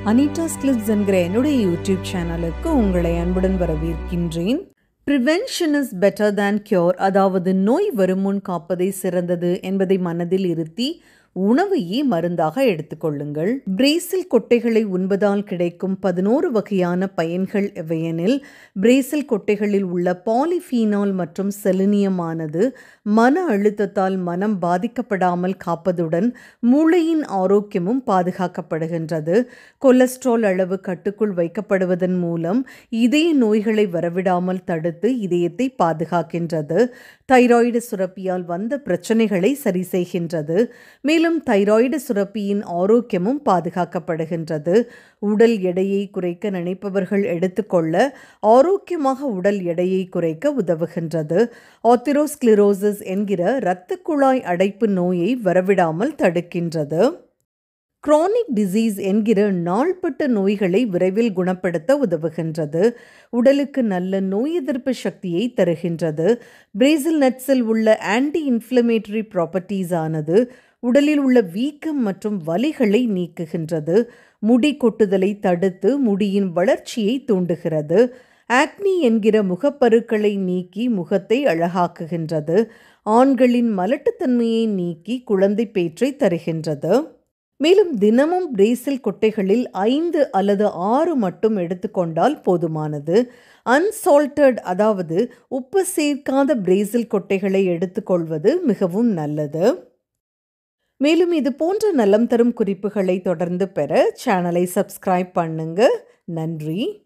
Anita's clips என்கிற என்னுடைய YouTube சேனலுக்கு உங்களை அன்புடன் வரவேற்கின்றேன். Prevention is better than cure, அதாவது நோய் வருமுன் காப்பதை சிறந்தது என்பதை மனதில் இருத்தி உணவையே மருந்தாக எடுத்துக்கொள்ளுங்கள். பிரேசில் கொட்டைகளை உண்பதால் கிடைக்கும் 11 வகையான பயன்கள் எவையெனில், பிரேசில் கொட்டைகளில் உள்ள பாலிஃபீனால் மற்றும் செலினியமானது மன அழுத்தத்தால் மனம் பாதிக்கப்படாமல் காப்பதுடன் மூளையின் ஆரோக்கியமும் பாதுகாக்கப்படுகின்றது. கொலஸ்ட்ரால் அளவு கட்டுக்குள் வைக்கப்படுவதன் மூலம் இதய நோய்களை வரவிடாமல் தடுத்து இதயத்தை பாதுகாக்கின்றது. தைராய்டு சுரப்பியால் வந்த பிரச்சனைகளை சரி செய்கின்றது. மேலும் தைராய்டு சுரப்பியின் ஆரோக்கியமும் பாதுகாக்கப்படுகின்றது. உடல் எடையை குறைக்க நினைப்பவர்கள் எடுத்துக்கொள்ள ஆரோக்கியமாக உடல் எடையை குறைக்க உதவுகின்றது. ஆத்திரோஸ்க்ளிரோசிஸ் என்கிற இரத்த குழாய் அடைப்பு நோயை வரவிடாமல் தடுக்கின்றது. குரானிக் டிசீஸ் என்கிற நாள்பட்ட நோய்களை விரைவில் குணப்படுத்த உதவுகின்றது. உடலுக்கு நல்ல நோய் எதிர்ப்பு சக்தியை தருகின்றது. பிரேசில் நட்ஸில் உள்ள ஆன்டி இன்ஃப்ளமேட்டரி ப்ராப்பர்ட்டிஸ் ஆனது உடலில் உள்ள வீக்கம் மற்றும் வலிகளை நீக்குகின்றது. முடி கொட்டுதலை தடுத்து முடியின் வளர்ச்சியை தூண்டுகிறது. ஆக்னி என்கிற முகப்பருக்களை நீக்கி முகத்தை அழகாக்குகின்றது. ஆண்களின் மலட்டுத்தன்மையை நீக்கி குழந்தை பேற்றை தருகின்றது. மேலும் தினமும் பிரேசில் கொட்டைகளில் 5 அல்லது 6 மட்டும் எடுத்துக்கொண்டால் போதுமானது. அன்சால்டட், அதாவது உப்பு சேர்க்காத பிரேசில் கொட்டைகளை எடுத்துக்கொள்வது மிகவும் நல்லது. மேலும் இது போன்ற நலம் தரும் குறிப்புகளை தொடர்ந்து பெற சேனலை சப்ஸ்கிரைப் பண்ணுங்க. நன்றி.